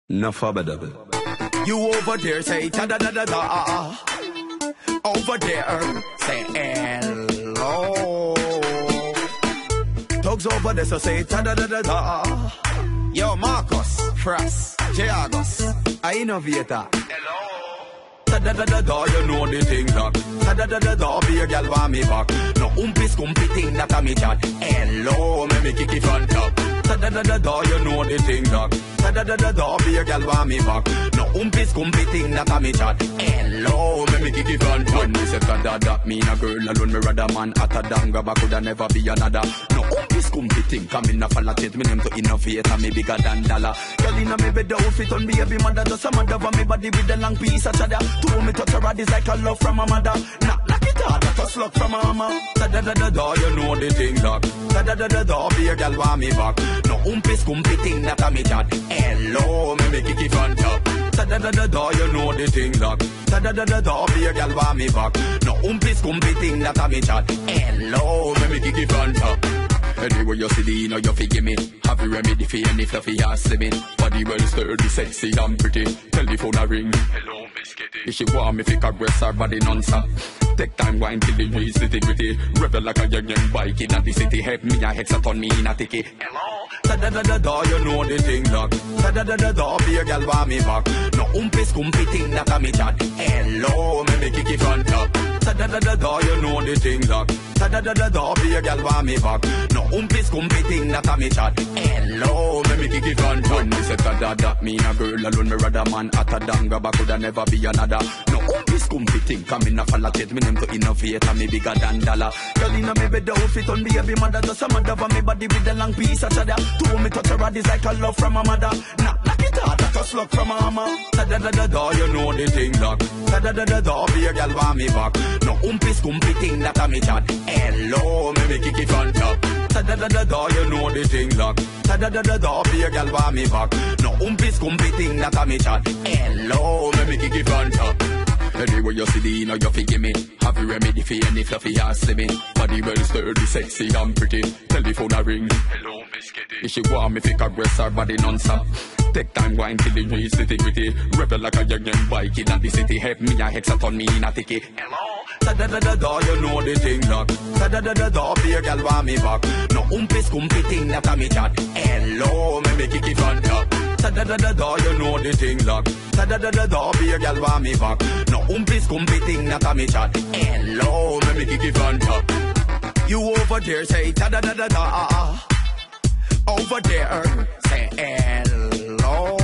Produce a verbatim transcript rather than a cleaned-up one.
No double. You over there say ta da da da da. Over there say hello. Dogs over there so say ta da da da da. Yo Marcus, Fras, Jagus, I innovator. Ta da da da da, you know the thing that. Ta da da da da, be a gal want me back. No umpy scumpy thing that a me chat. Hello, me me kick it front up. Ta da da da da, you know the thing that. Ta da da da da, be a gal want me back. No umpy scumpy thing that a me chat. Hello, me me kick it front up. When me say ta da da, me a girl alone, me rather man at a danga, but coulda never be another. No umpy scumpy thing, come in a falla change me name to innovate, and me bigger than dollar. Girl inna me bed outfit on baby mother, just a mother for me body with a long piece of cheddar. To me touch her body is like a love from a mother. Knock knock it hard, that's a slug from a mama. Da da da da da, you know the thing that. Da da da da da, be a gal want me back. No umpy scumpy thing that a me chat. Hello, me make it front up. Da da da da da, you know the thing that. Da da da da da, be a gal want me back. No umpy scumpy thing that a me chat. Hello, me make it front up. Anyway you see the you know you fi give me. Have a remedy for any fluffy ass living. Body well sturdy, sexy and pretty. Telephone a ring. Hello, Miss Kitty. If she want me fi caress her body non-stop. Take time wine till the reach the gritty. Rebel like a young young bike in the city. Help me a hexaton me in a ticket. Hello. Da da da da da, you know the thing that. Da da da da da, be a gal want me back. No umpy scumpy thing that a me chat. Hello, me make it front up. Da da da da da, you know the thing that. Da da da da da, be a gal want me back. No umpy scumpy thing that a me chat. Hello, me make it front up. When me say da da da, me a girl alone, me rather man at a danga, but coulda never be another. No umpy scumpy thing, come in a falla change me name to innovate, and me bigger than dollar. Girl inna me bed outfit on baby mother, just a mother for me body with a long piece of cheddar. To me touch her body is like a love from a mother. Knock knock it hard, that's a slug from a mama. Da da da da da, you know the thing that. Da da da da da, be a gal want me back. No umpy scumpy thing that a me chat. Hello, me make it front up. Da da da da da, you know the thing that. Da da da da da, be a gal want me back. No umpy scumpy thing that a me chat. Hello, me make it front up. Anyway you see the you know you fi give me. Have a remedy for any fluffy ass living. Body well sturdy, sexy and pretty. Telephone a ring. Hello, Miss Kitty. If she want me fi caress her body non-stop. Take time wine till the reach the gritty. Rebel like a young young bike in the city. Help me a hexaton me in a ticket. Hello. Da da da da da, you know the thing that. Da da da da da, be a gal want me back. No umpy scumpy thing that a me chat. Hello, me make it front up. Da da da da da, you know the thing that. Da da da da da, be a gal want me back. No umpy scumpy thing that a me chat. Hello, me make it front up. You over there say ta da da da da. Over there say hello.